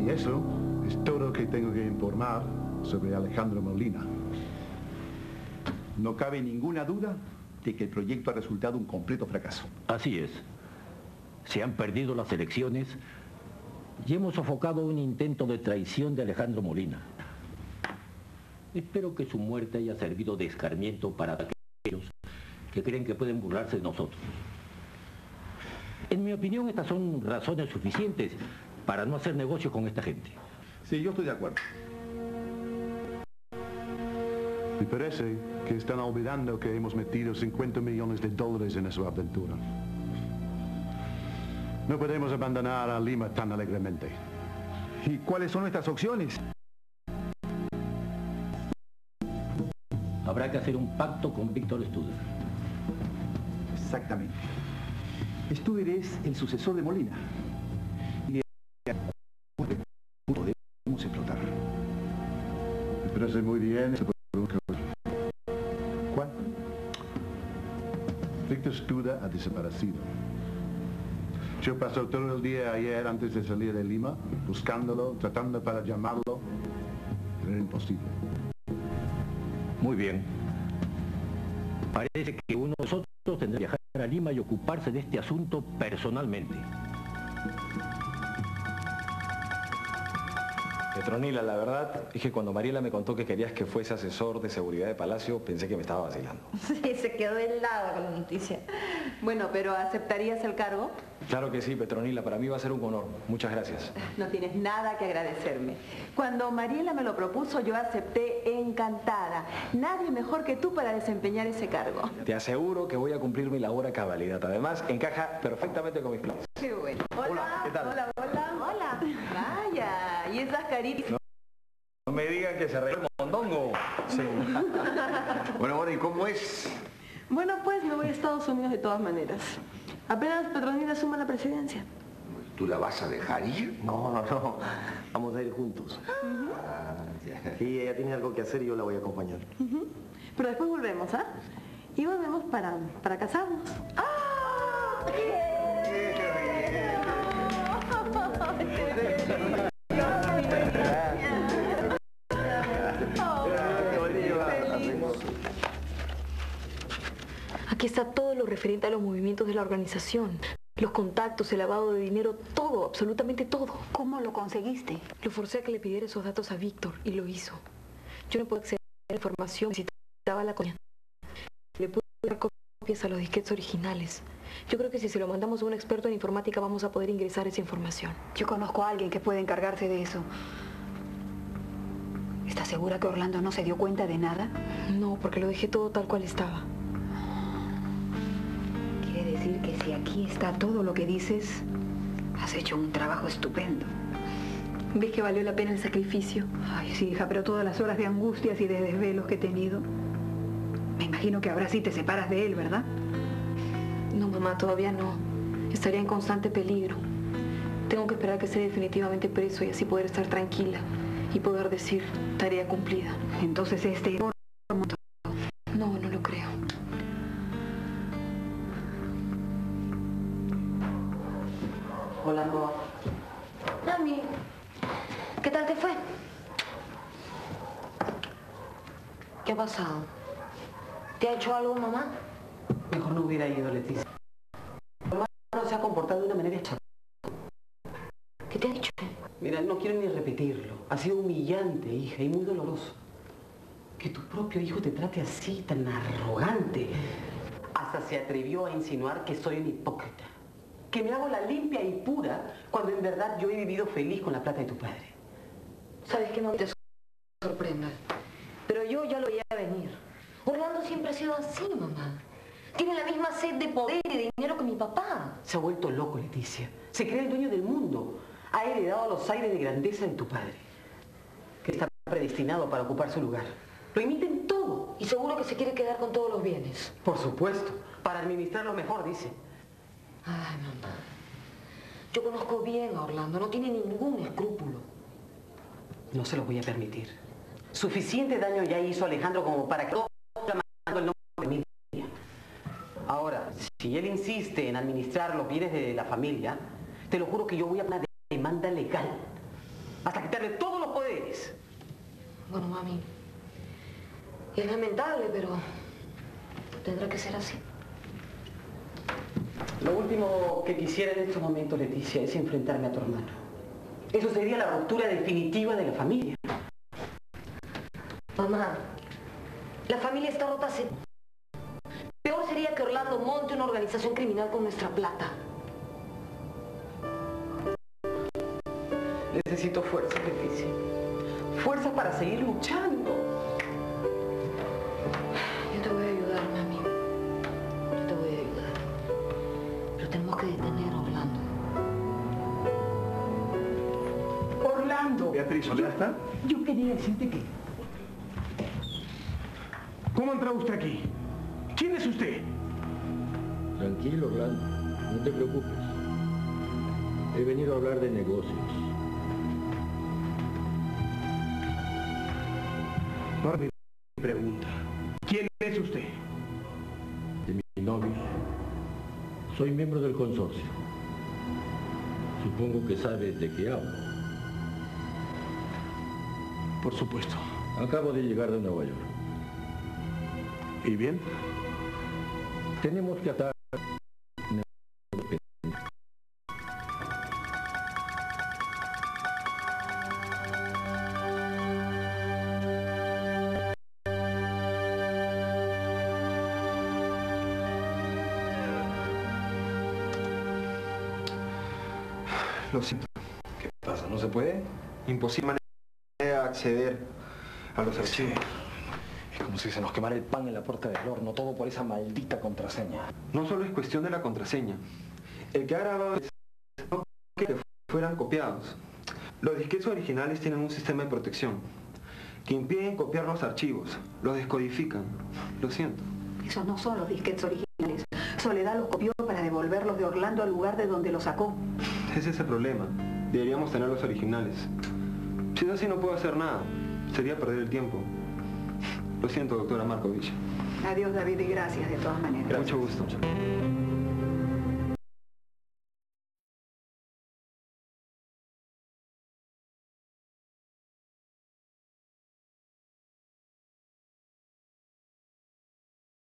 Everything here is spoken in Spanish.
Y eso es todo lo que tengo que informar sobre Alejandro Molina. No cabe ninguna duda de que el proyecto ha resultado un completo fracaso. Así es. Se han perdido las elecciones y hemos sofocado un intento de traición de Alejandro Molina. Espero que su muerte haya servido de escarmiento para aquellos que creen que pueden burlarse de nosotros. En mi opinión, estas son razones suficientes para no hacer negocio con esta gente. Sí, yo estoy de acuerdo. Me parece que están olvidando que hemos metido 50 millones de dólares en esa aventura. No podemos abandonar a Lima tan alegremente. ¿Y cuáles son nuestras opciones? Habrá que hacer un pacto con Víctor Studer. Exactamente. Studer es el sucesor de Molina. Y podemos explotar. Me parece muy bien. ¿Cuál? Víctor Studer ha desaparecido. Yo pasé todo el día ayer antes de salir de Lima, buscándolo, tratando para llamarlo, pero era imposible. Muy bien. Parece que uno de nosotros tendrá que viajar a Lima y ocuparse de este asunto personalmente. Petronila, la verdad es que cuando Mariela me contó que querías que fuese asesor de seguridad de Palacio, pensé que me estaba vacilando. Sí, se quedó helada con la noticia. Bueno, pero ¿aceptarías el cargo? Claro que sí, Petronila, para mí va a ser un honor. Muchas gracias. No tienes nada que agradecerme. Cuando Mariela me lo propuso, yo acepté encantada. Nadie mejor que tú para desempeñar ese cargo. Te aseguro que voy a cumplir mi labor a cabalidad. Además, encaja perfectamente con mis planes. Qué bueno. Hola, ¿qué tal? Hola, hola, hola. Vaya, y esas caritas... No me digan que se arregló el mondongo. Sí. Bueno, ¿y cómo es? Bueno, pues me voy a Estados Unidos de todas maneras. Apenas Petronila asuma la presidencia. ¿Tú la vas a dejar ir? No. Vamos a ir juntos. Sí, ella tiene algo que hacer y yo la voy a acompañar. Pero después volvemos, ¿ah? Y volvemos para casarnos. ¡Ah! Aquí está todo lo referente a los movimientos de la organización. Los contactos, el lavado de dinero, todo, absolutamente todo. ¿Cómo lo conseguiste? Lo forcé a que le pidiera esos datos a Víctor y lo hizo. Yo no puedo acceder a la información, necesitaba la coña. Le pude dar copias a los disquetes originales. Yo creo que si se lo mandamos a un experto en informática vamos a poder ingresar esa información. Yo conozco a alguien que puede encargarse de eso. ¿Estás segura que Orlando no se dio cuenta de nada? No, porque lo dejé todo tal cual estaba. Quiere decir que si aquí está todo lo que dices, has hecho un trabajo estupendo. ¿Ves que valió la pena el sacrificio? Ay, sí, hija, pero todas las horas de angustias y de desvelos que he tenido. Me imagino que ahora sí te separas de él, ¿verdad? No, mamá, todavía no. Estaría en constante peligro. Tengo que esperar que esté definitivamente preso y así poder estar tranquila y poder decir, tarea cumplida. Entonces No, no lo creo. Hola, amor. Mami, ¿qué tal te fue? ¿Qué ha pasado? ¿Te ha hecho algo, mamá? Mejor no hubiera ido, Leticia. Mamá no se ha comportado de una manera chata. ¿Qué te ha dicho? Mira, no quiero ni repetirlo. Ha sido humillante, hija, y muy doloroso. Que tu propio hijo te trate así, tan arrogante. Hasta se atrevió a insinuar que soy un hipócrita. Que me hago la limpia y pura, cuando en verdad yo he vivido feliz con la plata de tu padre. ¿Sabes qué, no te sorprenda? Pero yo ya lo veía venir. Orlando siempre ha sido así, mamá. Tiene la misma sed de poder y de dinero que mi papá. Se ha vuelto loco, Leticia. Se cree el dueño del mundo. Ha heredado los aires de grandeza de tu padre, que está predestinado para ocupar su lugar. Lo imita en todo. Y seguro que se quiere quedar con todos los bienes. Por supuesto. Para administrarlo mejor, dice. Ay, mamá. Yo conozco bien a Orlando. No tiene ningún escrúpulo. No se lo voy a permitir. Suficiente daño ya hizo Alejandro como para que todo el nombre de mi familia. Ahora, si él insiste en administrar los bienes de la familia, te lo juro que yo voy a poner una demanda legal. hasta quitarle todos los poderes. Bueno, mami, es lamentable, pero tendrá que ser así. Lo último que quisiera en estos momentos, Leticia, es enfrentarme a tu hermano. Eso sería la ruptura definitiva de la familia. Mamá, la familia está rota hace... Peor sería que Orlando monte una organización criminal con nuestra plata. Necesito fuerza, Leticia. Fuerza para seguir luchando. Yo te voy a ayudar, mami. Yo te voy a ayudar. Pero tenemos que detener a Orlando. Orlando. Beatriz, ¿ya está? Yo quería decirte que... ¿Cómo entró usted aquí? ¿Quién es usted? Tranquilo, Orlando. No te preocupes. He venido a hablar de negocios. Ahora mi pregunta. ¿Quién es usted? De mi novio. Soy miembro del consorcio. Supongo que sabes de qué hablo. Por supuesto. Acabo de llegar de Nueva York. ¿Y bien? Tenemos que atar... Lo siento. ¿Qué pasa? ¿No se puede? Imposible acceder a los archivos. Es como si se nos quemara el pan en la puerta del horno, todo por esa maldita contraseña. No solo es cuestión de la contraseña. El que ha grabado es no que fueran copiados. Los disquetes originales tienen un sistema de protección que impiden copiar los archivos, los descodifican. Lo siento. Esos no son los disquetes originales. Soledad los copió para devolverlos de Orlando al lugar de donde los sacó. Ese es el problema. Deberíamos tener los originales. Si es así, no puedo hacer nada. Sería perder el tiempo. Lo siento, doctora Markovich. Adiós, David, y gracias de todas maneras. Mucho gusto.